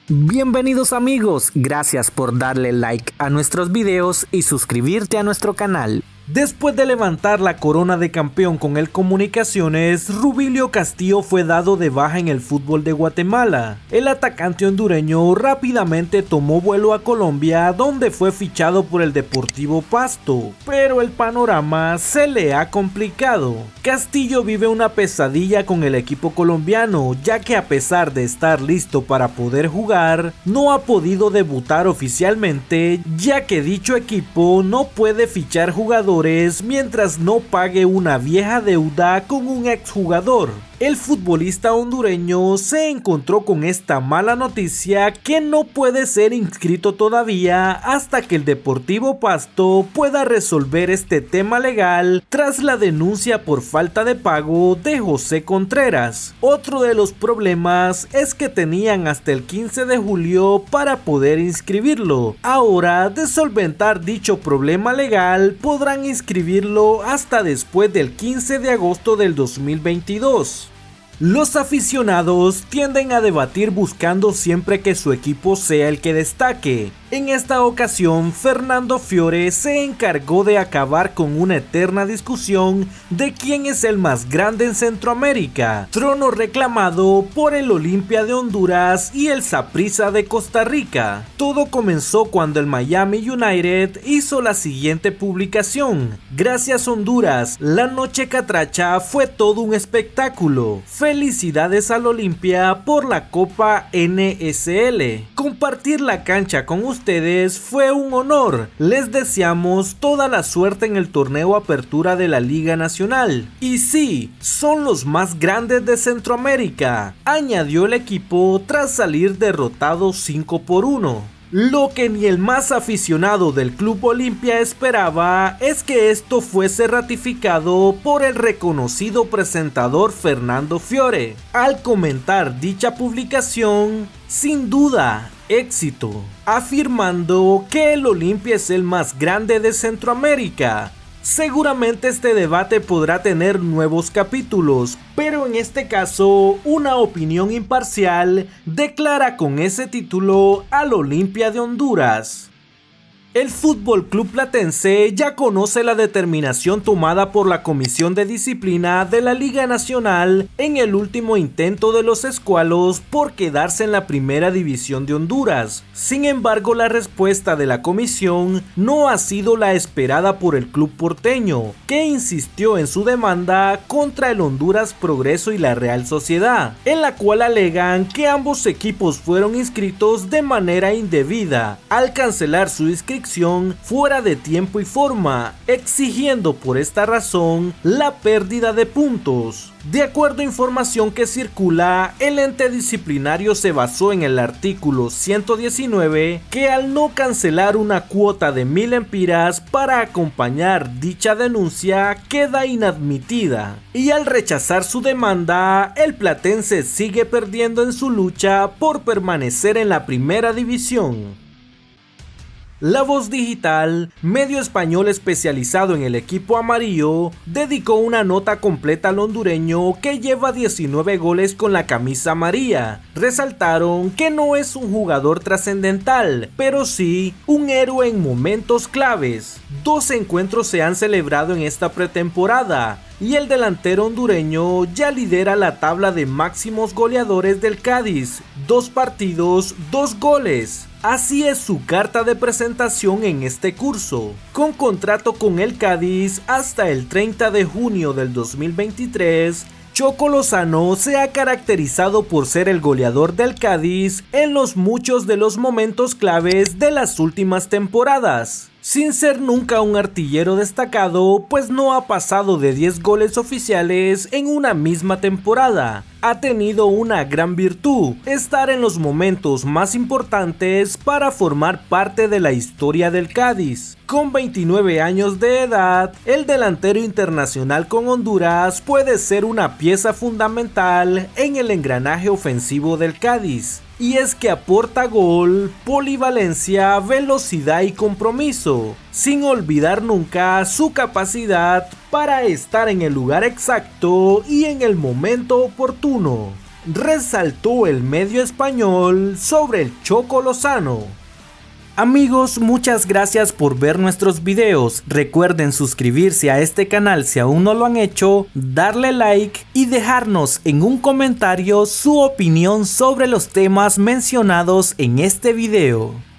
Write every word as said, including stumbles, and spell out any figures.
Bienvenidos amigos, gracias por darle like a nuestros videos y suscribirte a nuestro canal. Después de levantar la corona de campeón con el Comunicaciones, Rubilio Castillo fue dado de baja en el fútbol de Guatemala. El atacante hondureño rápidamente tomó vuelo a Colombia, donde fue fichado por el Deportivo Pasto, pero el panorama se le ha complicado. Castillo vive una pesadilla con el equipo colombiano, ya que a pesar de estar listo para poder jugar, no ha podido debutar oficialmente, ya que dicho equipo no puede fichar jugadores mientras no pague una vieja deuda con un exjugador. El futbolista hondureño se encontró con esta mala noticia que no puede ser inscrito todavía hasta que el Deportivo Pasto pueda resolver este tema legal tras la denuncia por falta de pago de José Contreras. Otro de los problemas es que tenían hasta el quince de julio para poder inscribirlo. Ahora, de solventar dicho problema legal, podrán inscribirlo hasta después del quince de agosto del dos mil veintidós. Los aficionados tienden a debatir buscando siempre que su equipo sea el que destaque. En esta ocasión, Fernando Fiore se encargó de acabar con una eterna discusión de quién es el más grande en Centroamérica, trono reclamado por el Olimpia de Honduras y el Saprissa de Costa Rica. Todo comenzó cuando el Miami United hizo la siguiente publicación: gracias Honduras, la noche catracha fue todo un espectáculo. Felicidades al Olimpia por la Copa N S L. Compartir la cancha con ustedes Ustedes fue un honor. Les deseamos toda la suerte en el torneo Apertura de la Liga Nacional. Y sí, son los más grandes de Centroamérica, añadió el equipo tras salir derrotado cinco por uno. Lo que ni el más aficionado del Club Olimpia esperaba es que esto fuese ratificado por el reconocido presentador Fernando Fiore. Al comentar dicha publicación, sin duda, éxito, afirmando que el Olimpia es el más grande de Centroamérica. Seguramente este debate podrá tener nuevos capítulos, pero en este caso una opinión imparcial declara con ese título al Olimpia de Honduras. El Fútbol Club Platense ya conoce la determinación tomada por la Comisión de Disciplina de la Liga Nacional en el último intento de los escualos por quedarse en la primera división de Honduras. Sin embargo, la respuesta de la comisión no ha sido la esperada por el club porteño, que insistió en su demanda contra el Honduras Progreso y la Real Sociedad, en la cual alegan que ambos equipos fueron inscritos de manera indebida al cancelar su inscripción fuera de tiempo y forma, exigiendo por esta razón la pérdida de puntos. De acuerdo a información que circula, el ente disciplinario se basó en el artículo ciento diecinueve, que al no cancelar una cuota de mil empiras para acompañar dicha denuncia queda inadmitida, y al rechazar su demanda, el Platense sigue perdiendo en su lucha por permanecer en la primera división. La Voz Digital, medio español especializado en el equipo amarillo, dedicó una nota completa al hondureño que lleva diecinueve goles con la camisa amarilla. Resaltaron que no es un jugador trascendental, pero sí un héroe en momentos claves. Dos encuentros se han celebrado en esta pretemporada y el delantero hondureño ya lidera la tabla de máximos goleadores del Cádiz. Dos partidos, dos goles. Así es su carta de presentación en este curso. Con contrato con el Cádiz hasta el treinta de junio del dos mil veintitrés, Choco Lozano se ha caracterizado por ser el goleador del Cádiz en los muchos de los momentos claves de las últimas temporadas. Sin ser nunca un artillero destacado, pues no ha pasado de diez goles oficiales en una misma temporada. Ha tenido una gran virtud, estar en los momentos más importantes para formar parte de la historia del Cádiz. Con veintinueve años de edad, el delantero internacional con Honduras puede ser una pieza fundamental en el engranaje ofensivo del Cádiz. Y es que aporta gol, polivalencia, velocidad y compromiso, sin olvidar nunca su capacidad para estar en el lugar exacto y en el momento oportuno. resaltó el medio español sobre el Choco Lozano. Amigos, muchas gracias por ver nuestros videos. Recuerden suscribirse a este canal si aún no lo han hecho, darle like y dejarnos en un comentario su opinión sobre los temas mencionados en este video.